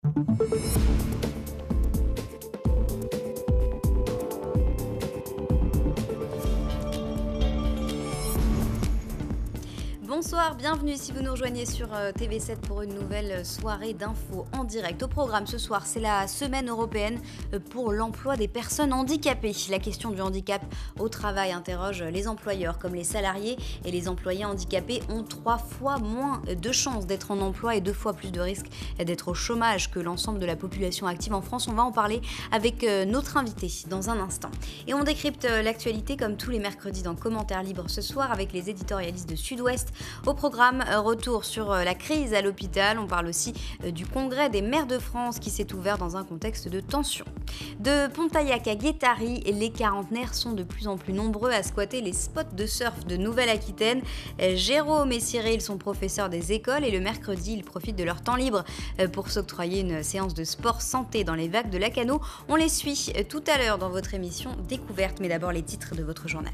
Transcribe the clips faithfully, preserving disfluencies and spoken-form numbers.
Bonsoir, bienvenue si vous nous rejoignez sur T V sept pour une nouvelle soirée d'infos en direct. Au programme ce soir, c'est la semaine européenne pour l'emploi des personnes handicapées. La question du handicap au travail interroge les employeurs comme les salariés, et les employés handicapés ont trois fois moins de chances d'être en emploi et deux fois plus de risques d'être au chômage que l'ensemble de la population active en France. On va en parler avec notre invité dans un instant. Et on décrypte l'actualité comme tous les mercredis dans Commentaires libres ce soir avec les éditorialistes de Sud-Ouest. Au programme, retour sur la crise à l'hôpital. On parle aussi du congrès des maires de France qui s'est ouvert dans un contexte de tension. De Pontaillac à Guétary, les quarantenaires sont de plus en plus nombreux à squatter les spots de surf de Nouvelle-Aquitaine. Jérôme et Cyril sont professeurs des écoles et le mercredi, ils profitent de leur temps libre pour s'octroyer une séance de sport santé dans les vagues de Lacanau. On les suit tout à l'heure dans votre émission Découverte, mais d'abord les titres de votre journal.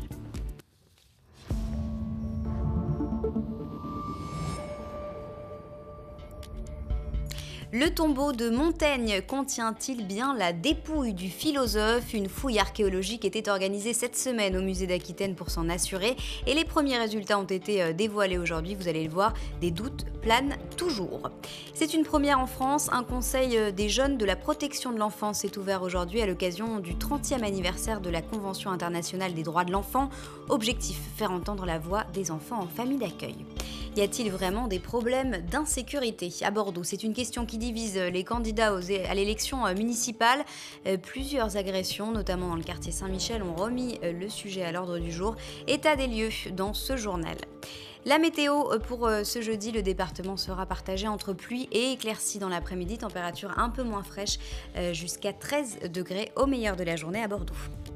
Le tombeau de Montaigne contient-il bien la dépouille du philosophe? Une fouille archéologique était organisée cette semaine au musée d'Aquitaine pour s'en assurer et les premiers résultats ont été dévoilés aujourd'hui. Vous allez le voir, des doutes planent toujours. C'est une première en France. Un conseil des jeunes de la protection de l'enfance est ouvert aujourd'hui à l'occasion du trentième anniversaire de la Convention internationale des droits de l'enfant. Objectif, faire entendre la voix des enfants en famille d'accueil. Y a-t-il vraiment des problèmes d'insécurité à Bordeaux? C'est une question qui divise les candidats à l'élection municipale. Plusieurs agressions, notamment dans le quartier Saint-Michel, ont remis le sujet à l'ordre du jour. État des lieux dans ce journal. La météo pour ce jeudi, le département sera partagé entre pluie et éclaircies dans l'après-midi. Température un peu moins fraîche, jusqu'à treize degrés au meilleur de la journée à Bordeaux.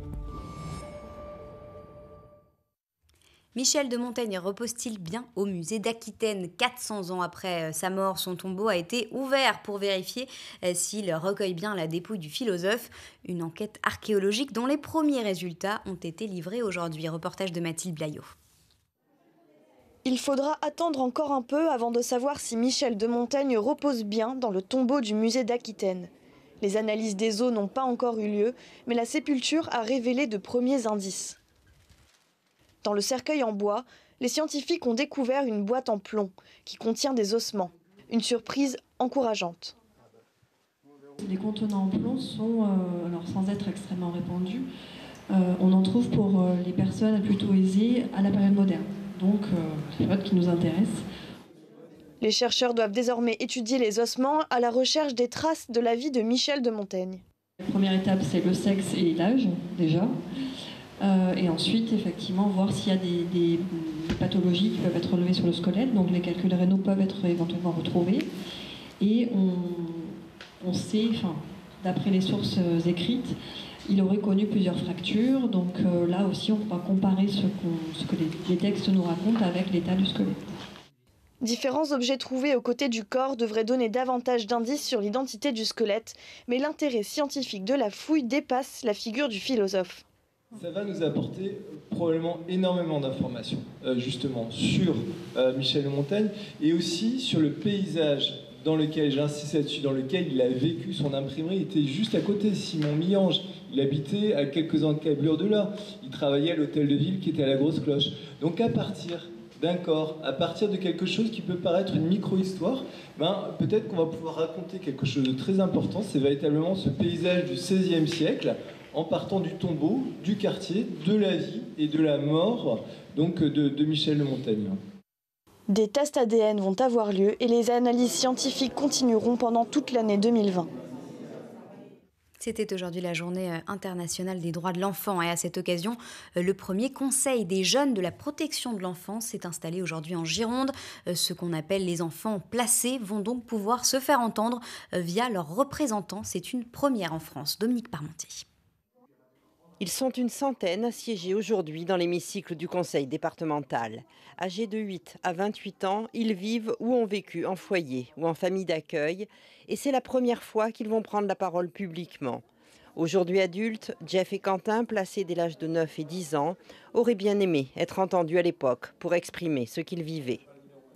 Michel de Montaigne repose-t-il bien au musée d'Aquitaine? quatre cents ans après sa mort, son tombeau a été ouvert pour vérifier s'il recueille bien la dépouille du philosophe. Une enquête archéologique dont les premiers résultats ont été livrés aujourd'hui. Reportage de Mathilde Blaillot. Il faudra attendre encore un peu avant de savoir si Michel de Montaigne repose bien dans le tombeau du musée d'Aquitaine. Les analyses des os n'ont pas encore eu lieu, mais la sépulture a révélé de premiers indices. Dans le cercueil en bois, les scientifiques ont découvert une boîte en plomb qui contient des ossements. Une surprise encourageante. Les contenants en plomb sont, euh, alors sans être extrêmement répandus, euh, on en trouve pour euh, les personnes plutôt aisées à la période moderne. Donc, euh, c'est la période qui nous intéresse. Les chercheurs doivent désormais étudier les ossements à la recherche des traces de la vie de Michel de Montaigne. La première étape, c'est le sexe et l'âge, déjà. Euh, et ensuite, effectivement, voir s'il y a des, des, des pathologies qui peuvent être relevées sur le squelette. Donc, les calculs rénaux peuvent être éventuellement retrouvés. Et on, on sait, enfin, d'après les sources écrites, il aurait connu plusieurs fractures. Donc euh, là aussi, on pourra comparer ce, qu'on, ce que les, les textes nous racontent avec l'état du squelette. Différents objets trouvés aux côtés du corps devraient donner davantage d'indices sur l'identité du squelette. Mais l'intérêt scientifique de la fouille dépasse la figure du philosophe. Ça va nous apporter probablement énormément d'informations, euh, justement, sur euh, Michel de Montaigne et aussi sur le paysage dans lequel, j'insiste là-dessus, dans lequel il a vécu. Son imprimerie était juste à côté. Simon Millange, il habitait à quelques encablures de là. Il travaillait à l'hôtel de ville qui était à la Grosse Cloche. Donc à partir d'un corps, à partir de quelque chose qui peut paraître une micro-histoire, ben, peut-être qu'on va pouvoir raconter quelque chose de très important. C'est véritablement ce paysage du seizième siècle, en partant du tombeau, du quartier, de la vie et de la mort donc de, de Michel de Montaigne. Des tests A D N vont avoir lieu et les analyses scientifiques continueront pendant toute l'année deux mille vingt. C'était aujourd'hui la journée internationale des droits de l'enfant et à cette occasion, le premier conseil des jeunes de la protection de l'enfance s'est installé aujourd'hui en Gironde. Ce qu'on appelle les enfants placés vont donc pouvoir se faire entendre via leurs représentants. C'est une première en France. Dominique Parmentier. Ils sont une centaine à siéger aujourd'hui dans l'hémicycle du conseil départemental. Âgés de huit à vingt-huit ans, ils vivent ou ont vécu en foyer ou en famille d'accueil et c'est la première fois qu'ils vont prendre la parole publiquement. Aujourd'hui adultes, Jeff et Quentin, placés dès l'âge de neuf et dix ans, auraient bien aimé être entendus à l'époque pour exprimer ce qu'ils vivaient.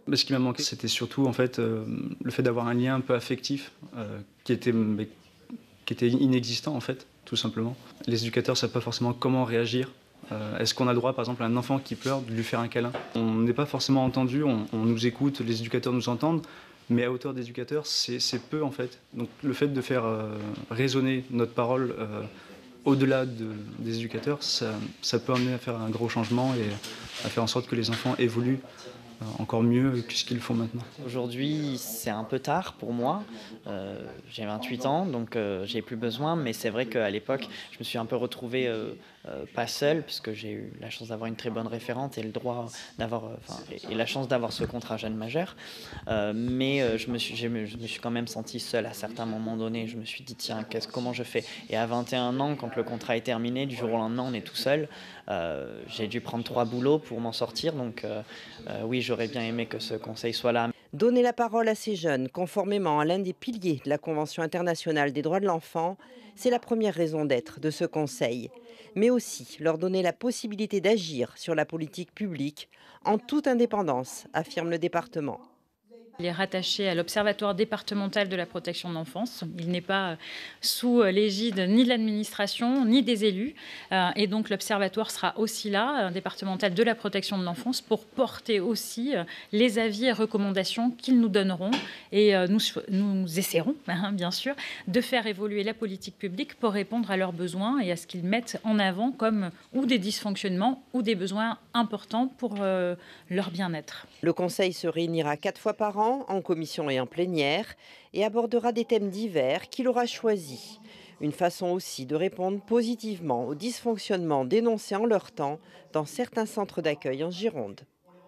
Mais ce qui m'a manqué, c'était surtout en fait, euh, le fait d'avoir un lien un peu affectif euh, qui, était, mais, qui était inexistant, en fait, tout simplement. Les éducateurs ne savent pas forcément comment réagir. Euh, Est-ce qu'on a le droit, par exemple, à un enfant qui pleure, de lui faire un câlin? On n'est pas forcément entendu, on, on nous écoute, les éducateurs nous entendent, mais à hauteur d'éducateurs, c'est peu, en fait. Donc le fait de faire euh, résonner notre parole euh, au-delà de, des éducateurs, ça, ça peut amener à faire un gros changement et à faire en sorte que les enfants évoluent encore mieux que ce qu'ils font maintenant. Aujourd'hui, c'est un peu tard pour moi. Euh, j'ai vingt-huit ans, donc euh, j'ai plus besoin. Mais c'est vrai qu'à l'époque, je me suis un peu retrouvé euh, euh, pas seul, puisque j'ai eu la chance d'avoir une très bonne référente et le droit d'avoir, euh, enfin, et, et la chance d'avoir ce contrat jeune majeur. Euh, mais euh, je me suis, je me, je me suis quand même senti seul à certains moments donnés. Je me suis dit tiens, qu'est-ce, comment je fais? Et à vingt et un ans, quand le contrat est terminé, du jour au lendemain, on est tout seul. Euh, j'ai dû prendre trois boulots pour m'en sortir. Donc euh, euh, oui, j'aurais bien aimé que ce conseil soit là. Donner la parole à ces jeunes, conformément à l'un des piliers de la Convention internationale des droits de l'enfant, c'est la première raison d'être de ce conseil. Mais aussi leur donner la possibilité d'agir sur la politique publique en toute indépendance, affirme le département. Il est rattaché à l'Observatoire départemental de la protection de l'enfance. Il n'est pas sous l'égide ni de l'administration, ni des élus. Et donc l'Observatoire sera aussi là, départemental de la protection de l'enfance, pour porter aussi les avis et recommandations qu'ils nous donneront. Et nous, nous essaierons, hein, bien sûr, de faire évoluer la politique publique pour répondre à leurs besoins et à ce qu'ils mettent en avant comme ou des dysfonctionnements ou des besoins importants pour euh, leur bien-être. Le Conseil se réunira quatre fois par an, en commission et en plénière, et abordera des thèmes divers qu'il aura choisis. Une façon aussi de répondre positivement aux dysfonctionnements dénoncés en leur temps dans certains centres d'accueil en Gironde.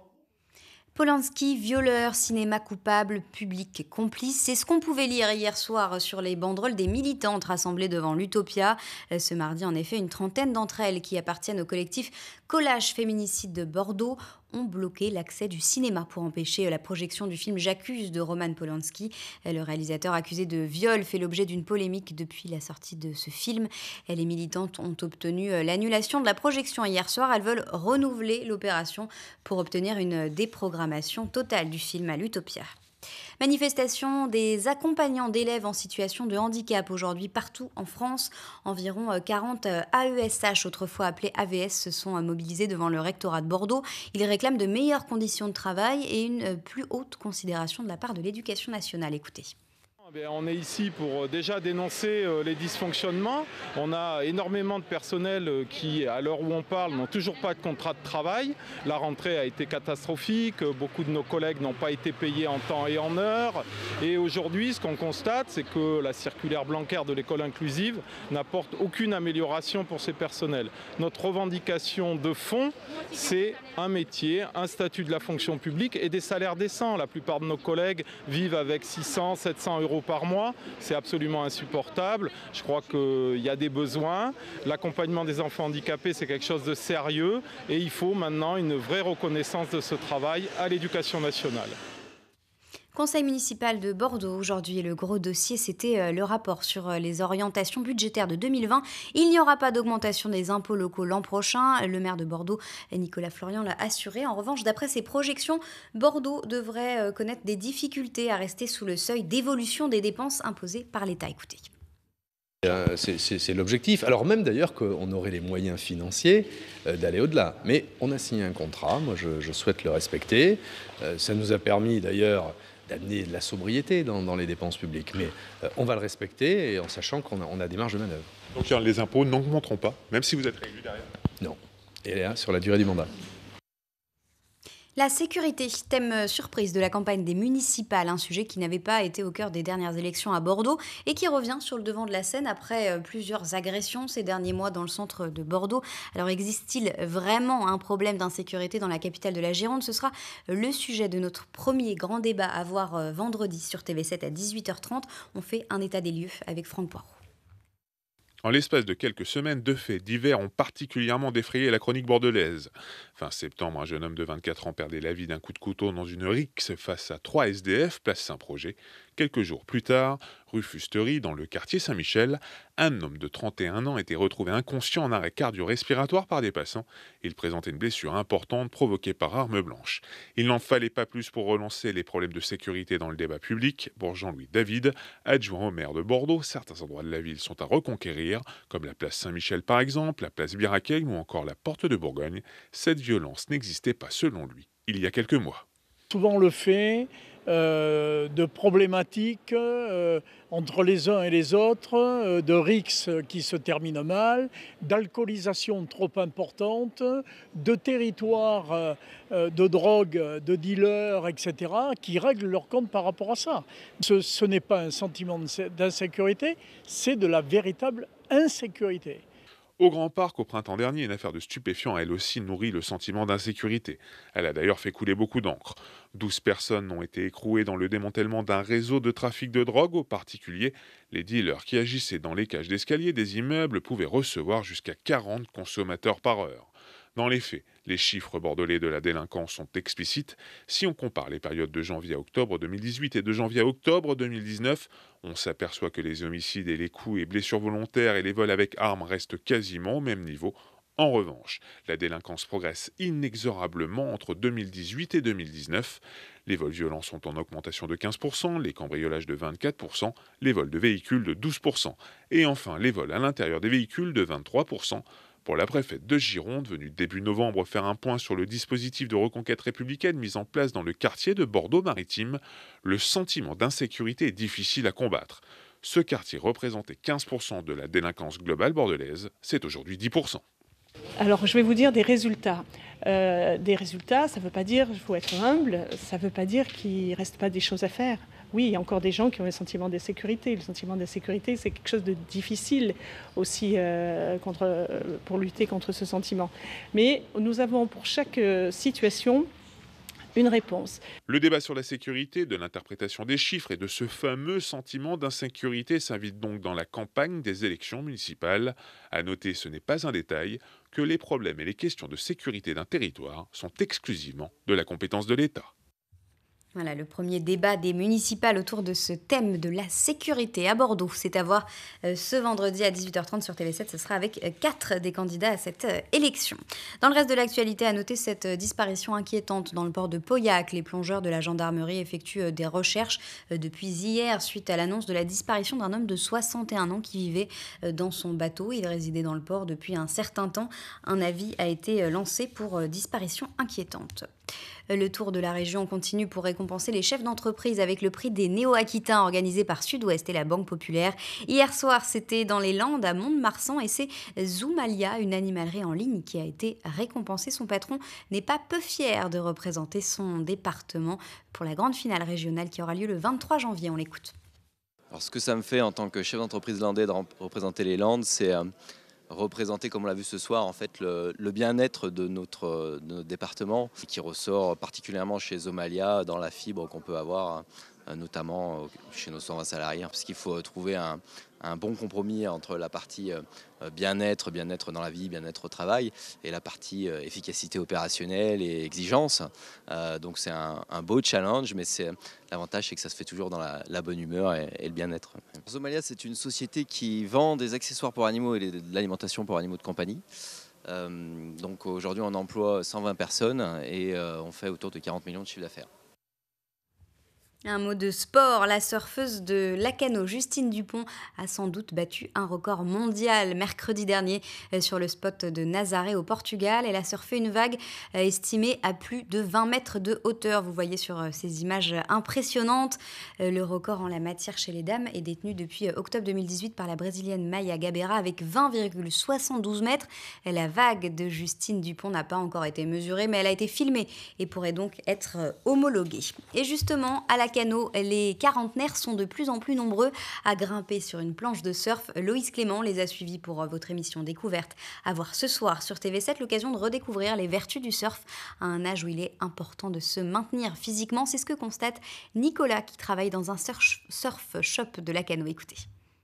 Polanski, violeur, cinéma coupable, public complice. C'est ce qu'on pouvait lire hier soir sur les banderoles des militantes rassemblées devant l'Utopia. Ce mardi, en effet, une trentaine d'entre elles qui appartiennent au collectif Collage Féminicide de Bordeaux ont bloqué l'accès du cinéma pour empêcher la projection du film J'accuse de Roman Polanski. Le réalisateur accusé de viol fait l'objet d'une polémique depuis la sortie de ce film. Les militantes ont obtenu l'annulation de la projection hier soir. Elles veulent renouveler l'opération pour obtenir une déprogrammation totale du film à l'Utopia. Manifestation des accompagnants d'élèves en situation de handicap aujourd'hui partout en France. Environ quarante A E S H, autrefois appelés A V S, se sont mobilisés devant le rectorat de Bordeaux. Ils réclament de meilleures conditions de travail et une plus haute considération de la part de l'Éducation nationale. Écoutez. On est ici pour déjà dénoncer les dysfonctionnements. On a énormément de personnel qui, à l'heure où on parle, n'ont toujours pas de contrat de travail. La rentrée a été catastrophique. Beaucoup de nos collègues n'ont pas été payés en temps et en heure. Et aujourd'hui, ce qu'on constate, c'est que la circulaire Blanquer de l'école inclusive n'apporte aucune amélioration pour ces personnels. Notre revendication de fond, c'est un métier, un statut de la fonction publique et des salaires décents. La plupart de nos collègues vivent avec six cents, sept cents euros par mois, c'est absolument insupportable. Je crois qu'il y a des besoins. L'accompagnement des enfants handicapés, c'est quelque chose de sérieux et il faut maintenant une vraie reconnaissance de ce travail à l'Éducation nationale. Conseil municipal de Bordeaux, aujourd'hui, le gros dossier, c'était le rapport sur les orientations budgétaires de deux mille vingt. Il n'y aura pas d'augmentation des impôts locaux l'an prochain. Le maire de Bordeaux, Nicolas Florian, l'a assuré. En revanche, d'après ses projections, Bordeaux devrait connaître des difficultés à rester sous le seuil d'évolution des dépenses imposées par l'État. Écoutez. C'est l'objectif. Alors même d'ailleurs qu'on aurait les moyens financiers d'aller au-delà. Mais on a signé un contrat, moi je, je souhaite le respecter. Ça nous a permis d'ailleurs d'amener de la sobriété dans, dans les dépenses publiques. Mais euh, on va le respecter et en sachant qu'on a, on a des marges de manœuvre. Donc les impôts n'augmenteront pas, même si vous êtes réélu derrière? Non. Et là, sur la durée du mandat. La sécurité, thème surprise de la campagne des municipales, un sujet qui n'avait pas été au cœur des dernières élections à Bordeaux et qui revient sur le devant de la scène après plusieurs agressions ces derniers mois dans le centre de Bordeaux. Alors existe-t-il vraiment un problème d'insécurité dans la capitale de la Gironde? Ce sera le sujet de notre premier grand débat à voir vendredi sur T V sept à dix-huit heures trente. On fait un état des lieux avec Franck Poirot. En l'espace de quelques semaines, deux faits divers ont particulièrement défrayé la chronique bordelaise. Fin septembre, un jeune homme de vingt-quatre ans perdait la vie d'un coup de couteau dans une rixe face à trois S D F, place Saint-Projet. Quelques jours plus tard, rue Fusterie, dans le quartier Saint-Michel, un homme de trente et un ans était retrouvé inconscient en arrêt cardio-respiratoire par des passants. Il présentait une blessure importante provoquée par arme blanche. Il n'en fallait pas plus pour relancer les problèmes de sécurité dans le débat public. Pour Jean-Louis David, adjoint au maire de Bordeaux, certains endroits de la ville sont à reconquérir, comme la place Saint-Michel par exemple, la place Birakeim ou encore la porte de Bourgogne. Cette violence n'existait pas selon lui il y a quelques mois. Souvent le fait euh, de problématiques euh, entre les uns et les autres, euh, de rixes qui se terminent mal, d'alcoolisation trop importante, de territoires euh, de drogue, de dealers, et cetera, qui règlent leur compte par rapport à ça. Ce, ce n'est pas un sentiment d'insécurité, c'est de la véritable insécurité. Au Grand Parc, au printemps dernier, une affaire de stupéfiants a elle aussi nourri le sentiment d'insécurité. Elle a d'ailleurs fait couler beaucoup d'encre. douze personnes ont été écrouées dans le démantèlement d'un réseau de trafic de drogue. Au particulier, les dealers qui agissaient dans les cages d'escalier des immeubles pouvaient recevoir jusqu'à quarante consommateurs par heure. Dans les faits, les chiffres bordelais de la délinquance sont explicites. Si on compare les périodes de janvier à octobre deux mille dix-huit et de janvier à octobre deux mille dix-neuf, on s'aperçoit que les homicides et les coups et blessures volontaires et les vols avec armes restent quasiment au même niveau. En revanche, la délinquance progresse inexorablement entre deux mille dix-huit et deux mille dix-neuf. Les vols violents sont en augmentation de quinze pour cent, les cambriolages de vingt-quatre pour cent, les vols de véhicules de douze pour cent et enfin les vols à l'intérieur des véhicules de vingt-trois pour cent. Pour la préfète de Gironde, venue début novembre faire un point sur le dispositif de reconquête républicaine mis en place dans le quartier de Bordeaux-Maritime, le sentiment d'insécurité est difficile à combattre. Ce quartier représentait quinze pour cent de la délinquance globale bordelaise, c'est aujourd'hui dix pour cent. Alors je vais vous dire des résultats. Euh, des résultats, ça ne veut pas dire, il faut être humble, ça ne veut pas dire qu'il ne reste pas des choses à faire. Oui, il y a encore des gens qui ont un sentiment d'insécurité. Le sentiment d'insécurité, c'est quelque chose de difficile aussi euh, contre, pour lutter contre ce sentiment. Mais nous avons pour chaque situation une réponse. Le débat sur la sécurité, de l'interprétation des chiffres et de ce fameux sentiment d'insécurité s'invite donc dans la campagne des élections municipales. À noter, ce n'est pas un détail, que les problèmes et les questions de sécurité d'un territoire sont exclusivement de la compétence de l'État. Voilà, le premier débat des municipales autour de ce thème de la sécurité à Bordeaux. C'est à voir euh, ce vendredi à dix-huit heures trente sur T V sept. Ce sera avec euh, quatre des candidats à cette euh, élection. Dans le reste de l'actualité, à noter cette euh, disparition inquiétante dans le port de Pauillac. Les plongeurs de la gendarmerie effectuent euh, des recherches euh, depuis hier suite à l'annonce de la disparition d'un homme de soixante et un ans qui vivait euh, dans son bateau. Il résidait dans le port depuis un certain temps. Un avis a été euh, lancé pour euh, disparition inquiétante. Le tour de la région continue pour récompenser les chefs d'entreprise avec le prix des Néo-Aquitains organisé par Sud-Ouest et la Banque Populaire. Hier soir, c'était dans les Landes à Mont-de-Marsan et c'est Zoomalia, une animalerie en ligne, qui a été récompensée. Son patron n'est pas peu fier de représenter son département pour la grande finale régionale qui aura lieu le vingt-trois janvier. On l'écoute. Alors, ce que ça me fait en tant que chef d'entreprise landais de représenter les Landes, c'est euh, représenter, comme on l'a vu ce soir, en fait, le, le bien-être de notre, de notre département, qui ressort particulièrement chez Zoomalia dans la fibre qu'on peut avoir, notamment chez nos cent vingt salariés, parce qu'il faut trouver un, un bon compromis entre la partie bien-être, bien-être dans la vie, bien-être au travail, et la partie efficacité opérationnelle et exigence. Euh, donc c'est un, un beau challenge, mais c'est, l'avantage c'est que ça se fait toujours dans la, la bonne humeur et, et le bien-être. Zoomalia, c'est une société qui vend des accessoires pour animaux et de l'alimentation pour animaux de compagnie. Euh, donc aujourd'hui on emploie cent vingt personnes et euh, on fait autour de quarante millions de chiffre d'affaires. Un mot de sport, la surfeuse de Lacano, Justine Dupont, a sans doute battu un record mondial mercredi dernier sur le spot de Nazaré au Portugal. Elle a surfé une vague estimée à plus de vingt mètres de hauteur. Vous voyez sur ces images impressionnantes. Le record en la matière chez les dames est détenu depuis octobre deux mille dix-huit par la brésilienne Maya Gabeira avec vingt virgule soixante-douze mètres. La vague de Justine Dupont n'a pas encore été mesurée, mais elle a été filmée et pourrait donc être homologuée. Et justement, à la Lacano, les quarantenaires sont de plus en plus nombreux à grimper sur une planche de surf. Loïs Clément les a suivis pour votre émission Découverte. À voir ce soir sur T V sept, l'occasion de redécouvrir les vertus du surf à un âge où il est important de se maintenir physiquement. C'est ce que constate Nicolas qui travaille dans un surf, surf shop de Lacano. Écoutez.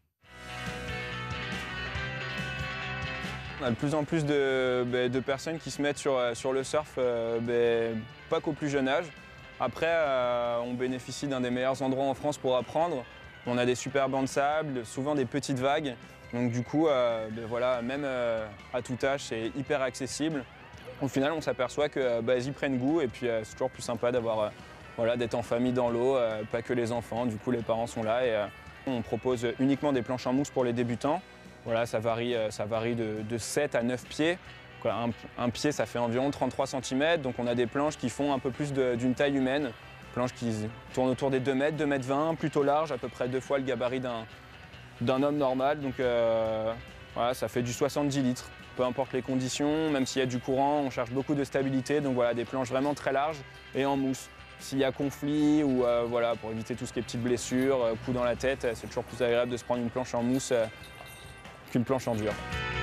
On a de plus en plus de, de personnes qui se mettent sur, sur le surf, euh, pas qu'au plus jeune âge. Après, euh, on bénéficie d'un des meilleurs endroits en France pour apprendre. On a des super bancs de sable, souvent des petites vagues. Donc du coup, euh, ben voilà, même euh, à tout âge, c'est hyper accessible. Au final, on s'aperçoit que bah, ils y prennent goût et puis euh, c'est toujours plus sympa d'avoir, euh, voilà, d'être en famille dans l'eau, euh, pas que les enfants. Du coup, les parents sont là et euh, on propose uniquement des planches en mousse pour les débutants. Voilà, ça varie, euh, ça varie de, de sept à neuf pieds. Un, un pied, ça fait environ trente-trois centimètres, donc on a des planches qui font un peu plus d'une taille humaine. Planches qui tournent autour des deux mètres, deux mètres vingt, plutôt larges, à peu près deux fois le gabarit d'un homme normal. Donc euh, voilà, ça fait du soixante-dix litres. Peu importe les conditions, même s'il y a du courant, on cherche beaucoup de stabilité. Donc voilà, des planches vraiment très larges et en mousse. S'il y a conflit ou euh, voilà, pour éviter tout ce qui est petites blessures, euh, coups dans la tête, c'est toujours plus agréable de se prendre une planche en mousse euh, qu'une planche en dur.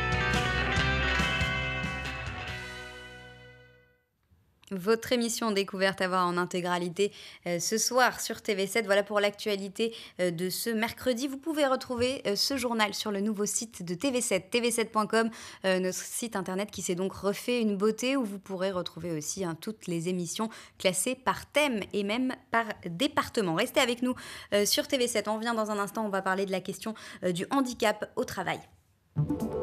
Votre émission Découverte à voir en intégralité euh, ce soir sur T V sept. Voilà pour l'actualité euh, de ce mercredi. Vous pouvez retrouver euh, ce journal sur le nouveau site de T V sept, T V sept point com, euh, notre site internet qui s'est donc refait une beauté, où vous pourrez retrouver aussi hein, toutes les émissions classées par thème et même par département. Restez avec nous euh, sur T V sept. On revient dans un instant, on va parler de la question euh, du handicap au travail.